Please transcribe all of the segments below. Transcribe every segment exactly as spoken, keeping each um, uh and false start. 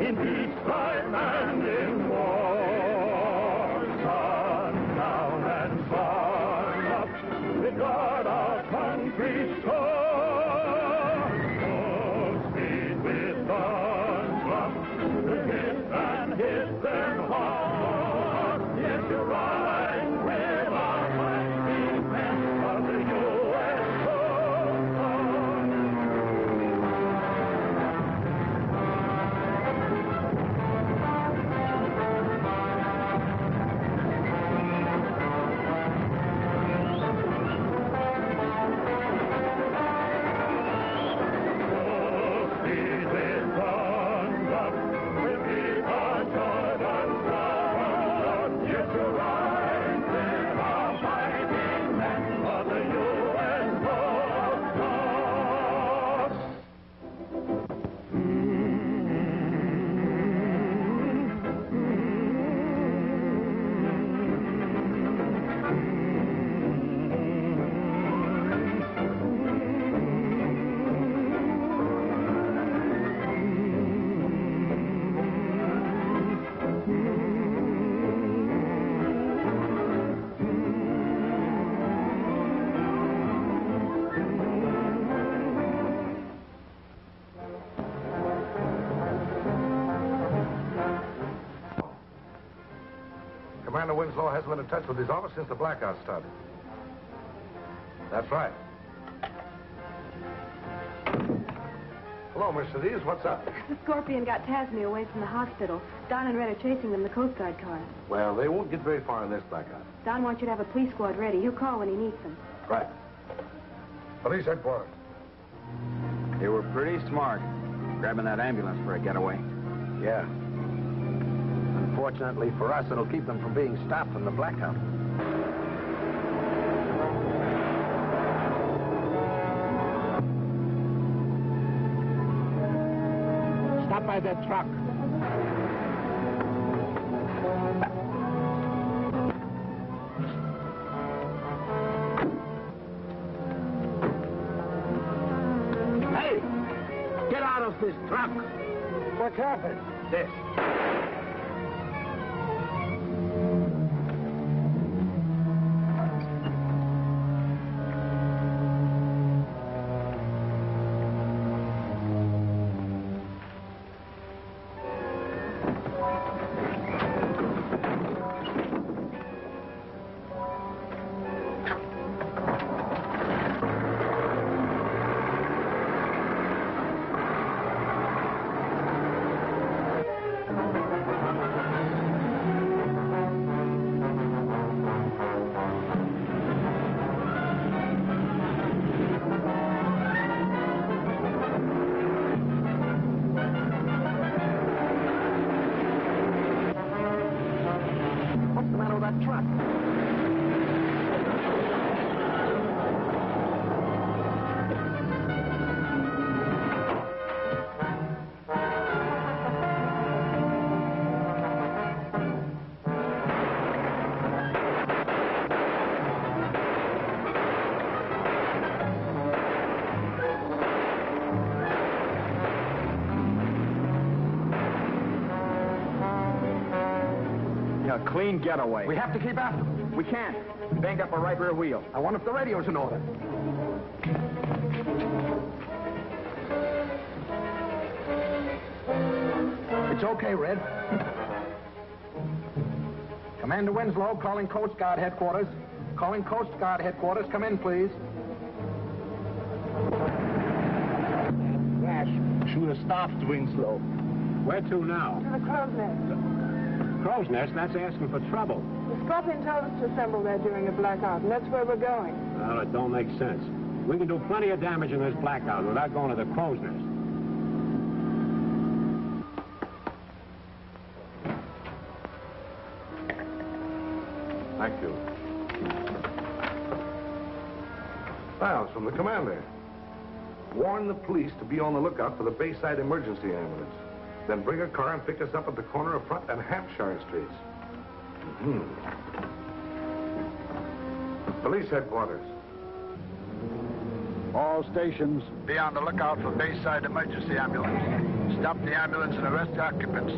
in peacetime and in war. Sun down and sun up, we guard our country's shore. Full speed with guns up, to hit and hit them hard. Yes, you're right, with our fighting men of the U S Commander Winslow hasn't been in touch with his office since the blackout started. That's right. Hello, Mercedes. What's up? The Scorpion got Tasmia away from the hospital. Don and Red are chasing them in the Coast Guard car. Well, they won't get very far in this blackout. Don wants you to have a police squad ready. He'll call when he needs them. Right. Police headquarters. They were pretty smart, grabbing that ambulance for a getaway. Yeah. Unfortunately for us, it'll keep them from being stopped from the blackout. Stop by that truck. Hey! Get out of this truck! What's happened? This. A clean getaway. We have to keep after them. We can't. We banged up our right rear wheel. I wonder if the radio's in order. It's okay, Red. Commander Winslow, calling Coast Guard headquarters. Calling Coast Guard headquarters. Come in, please. Flash should have stopped Winslow. Where to now? To the crow's nest. Crow's nest? That's asking for trouble. The Scorpion told us to assemble there during a blackout, and that's where we're going. Well, it don't make sense. We can do plenty of damage in this blackout without going to the crow's nest. Thank you. Files from the commander. Warn the police to be on the lookout for the Bayside emergency ambulance. Then bring a car and pick us up at the corner of Front and Hampshire Streets. Mm-hmm. Police headquarters. All stations, be on the lookout for Bayside emergency ambulance. Stop the ambulance and arrest the occupants.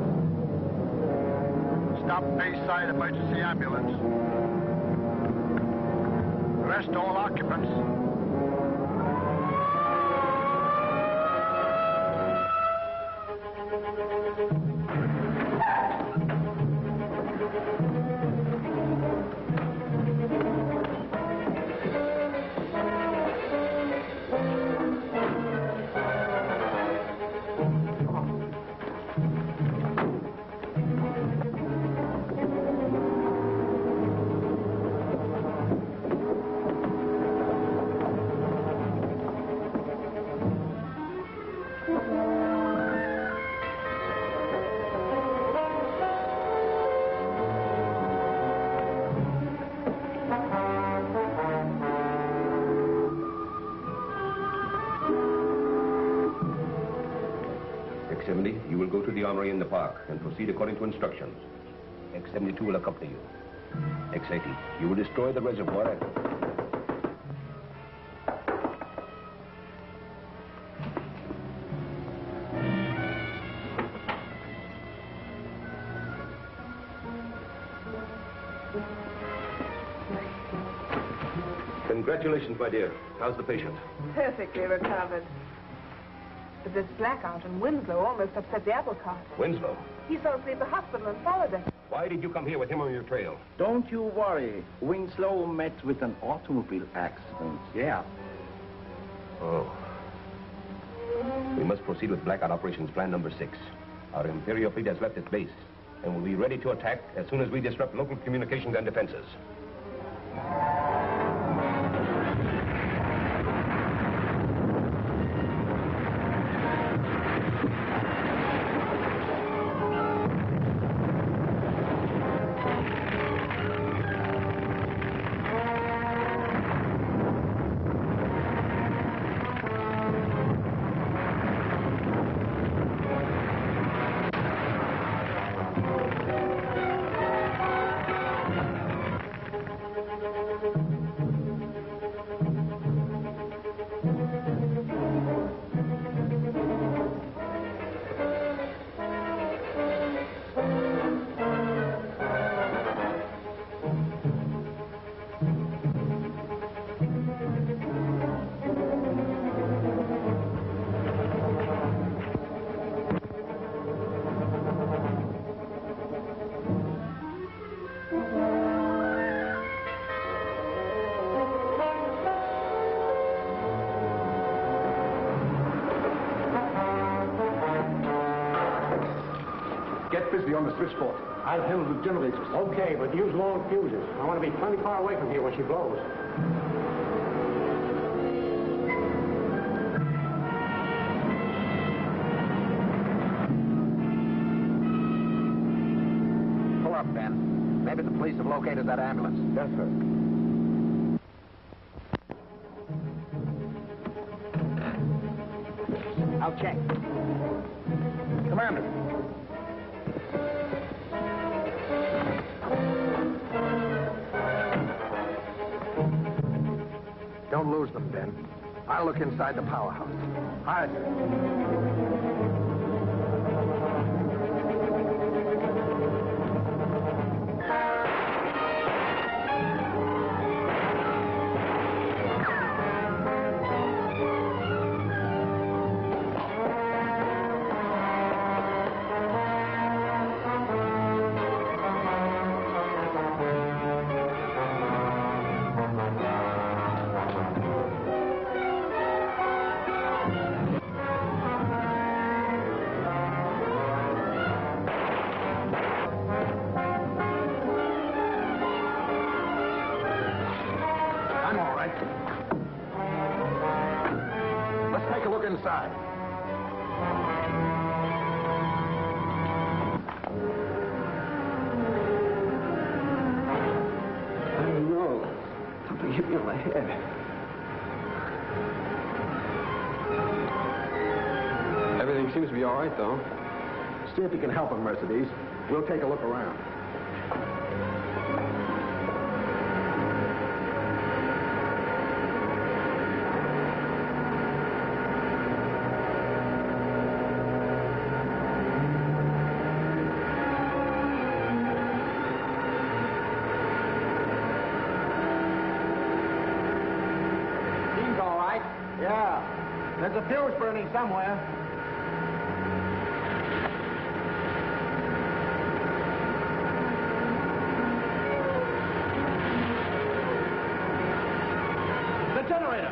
Stop Bayside emergency ambulance. Arrest all occupants. X seventy, you will go to the armory in the park and proceed according to instructions. X seventy-two will accompany you. X eighty, you will destroy the reservoir and... Congratulations, my dear. How's the patient? Perfectly recovered. But this blackout in Winslow almost upset the apple cart. Winslow? He fell asleep at the hospital and followed us. Why did you come here with him on your trail? Don't you worry. Winslow met with an automobile accident. Yeah. Oh. We must proceed with blackout operations plan number six. Our Imperial fleet has left its base and will be ready to attack as soon as we disrupt local communications and defenses. Get busy on the switchboard. I'll handle the generators. Okay, but use long fuses. I want to be plenty far away from here when she blows. Pull up, Ben. Maybe the police have located that ambulance. Yes, sir. I'll check. Commander. Don't lose them, Ben. I'll look inside the powerhouse. Hide. Inside. I don't know. Something hit me on the head. Everything seems to be all right, though. See if you can help him, Mercedes. We'll take a look around. There's a fuse burning somewhere. The generator.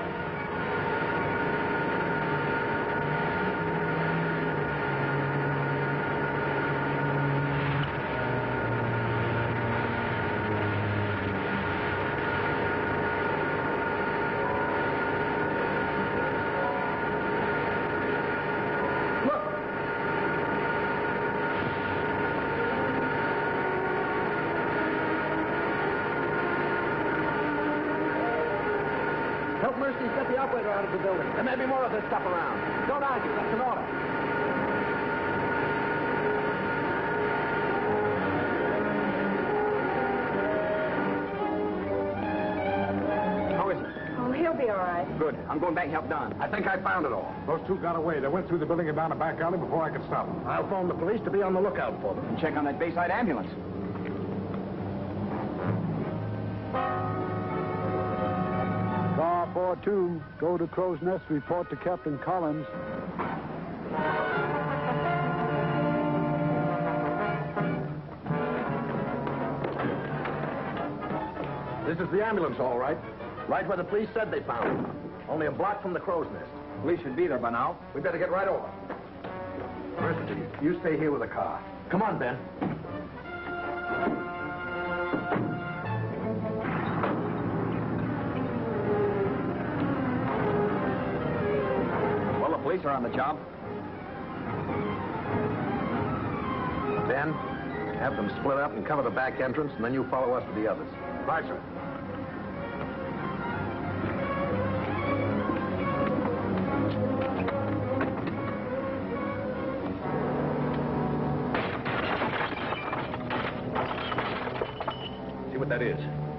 Help Mercy get the operator out of the building. There may be more of this stuff around. Don't argue. That's an order. How is it? Oh, he'll be all right. Good. I'm going back and help Don. I think I found it all. Those two got away. They went through the building and down a back alley before I could stop them. I'll phone the police to be on the lookout for them. And check on that Bayside ambulance. Car four two, go to Crow's Nest, report to Captain Collins. This is the ambulance, all right. Right where the police said they found it. Only a block from the Crow's Nest. Police should be there by now. We better get right over. Mercy, you stay here with the car. Come on, Ben. Well, the police are on the job. Ben, have them split up and cover the back entrance, and then you follow us with the others. Right, sir. See what that is.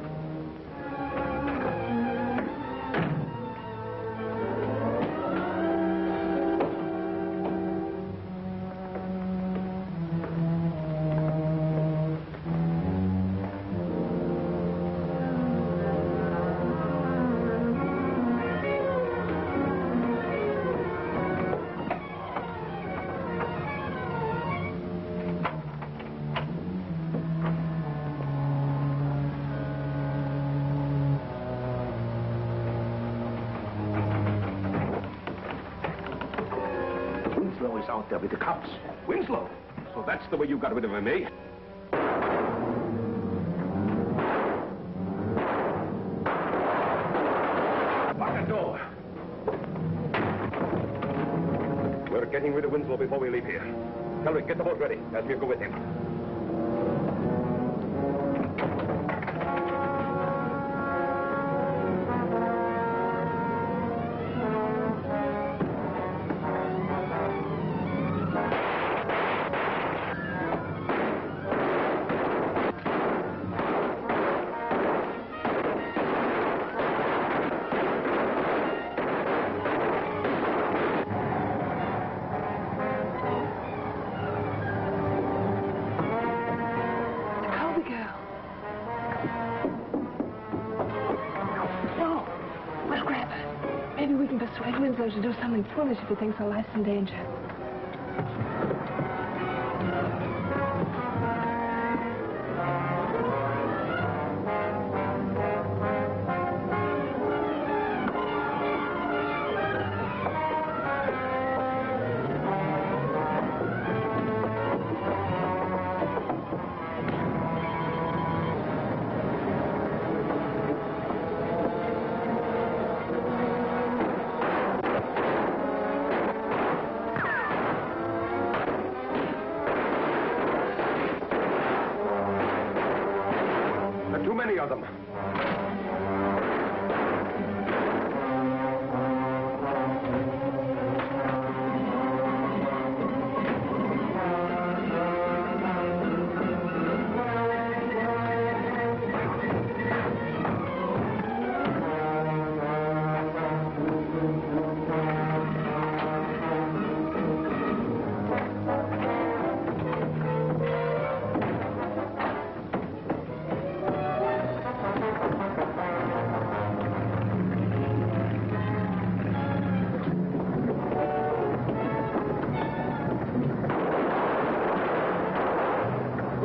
Winslow is out there with the cops. Winslow. So that's the way you got rid of him, eh? Lock the door. We're getting rid of Winslow before we leave here. Elric, get the boat ready as we go with him. Maybe we can persuade Winslow to do something foolish if he thinks our life's in danger. Too many of them.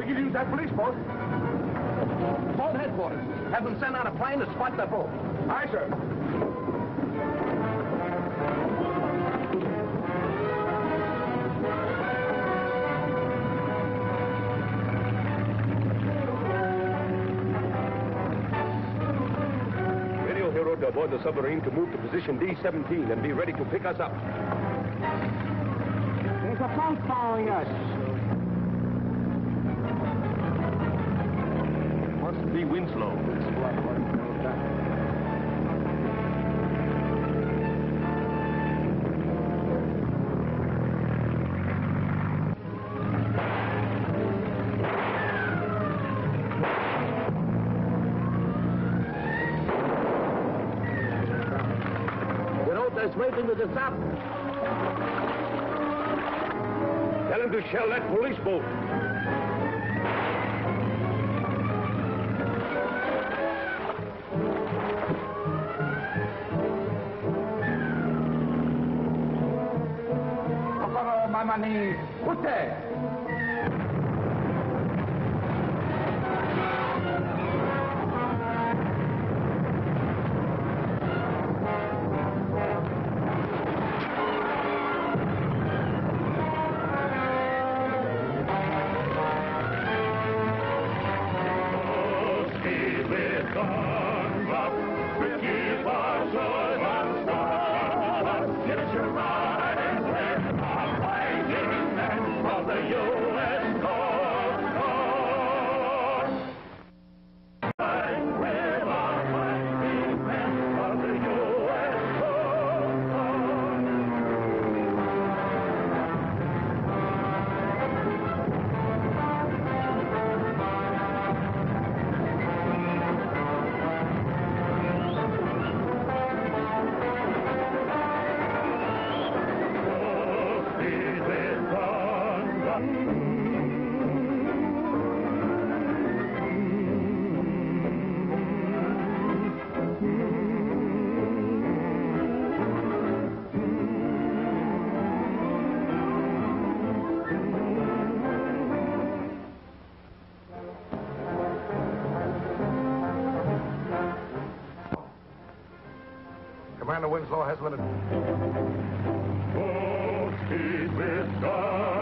you'll use that police boat. Boat headquarters. Have them send out a plane to spot the boat. Aye, sir. Radio hero to aboard the submarine to move to position D seventeen and be ready to pick us up. There's a boat following us. Must be Winslow. Waiting to the top. Tell him to shell that police boat. Kokoro mama ni ute. Commander Winslow has been... Full speed with guns.